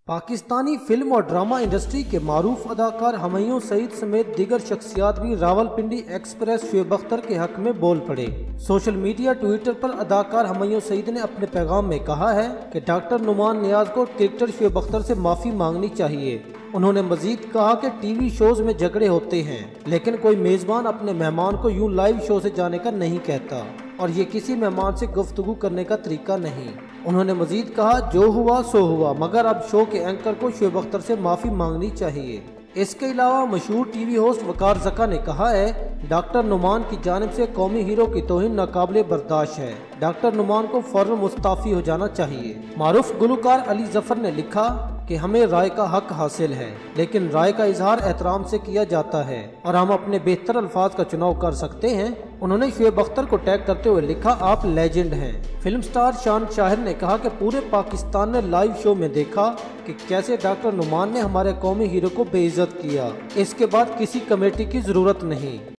Pakistani film और drama industry के मारूफ अदाकार हमैयूं सईद समेत दीगर शख्सियात भी रावलपिंडी एक्सप्रेस शुएब अख्तर के हक में बोल पड़े। सोशल मीडिया ट्विटर पर अदाकार हमैयूं सईद ने अपने पैगाम में कहा है कि डॉक्टर नुमान नियाज को क्रिकेटर शुएब अख्तर से माफ़ी मांगनी चाहिए। उन्होंने मजीद कहा कि टीवी शोज में झगड़े होते हैं, लेकिन कोई मेज़बान अपने मेहमान को यूं लाइव शो से जाने का नहीं कहता और ये किसी मेहमान से गुफ्तगू करने का तरीका नहीं। उन्होंने मजीद कहा, जो हुआ सो हुआ, मगर अब शो के एंकर को शुएब अख्तर से माफ़ी मांगनी चाहिए। इसके अलावा मशहूर टीवी होस्ट वकार ज़का ने कहा है, डॉक्टर नुमान की जानिब से कौमी हीरो की तौहीन नाकाबिले बर्दाश्त है। डॉक्टर नुमान को फौरन मुस्ताफ़ी हो जाना चाहिए। मारूफ गुलकार अली जफर ने लिखा कि हमें राय का हक हासिल है, लेकिन राय का इजहार एहतराम से किया जाता है और हम अपने बेहतर अल्फाज का चुनाव कर सकते हैं। उन्होंने शुएब अख्तर को टैग करते हुए लिखा, आप लेजेंड हैं। फिल्म स्टार शान शाहिर ने कहा कि पूरे पाकिस्तान ने लाइव शो में देखा कि कैसे डॉक्टर नुमान ने हमारे कौमी हीरो को बेइज्जत किया। इसके बाद किसी कमेटी की जरूरत नहीं।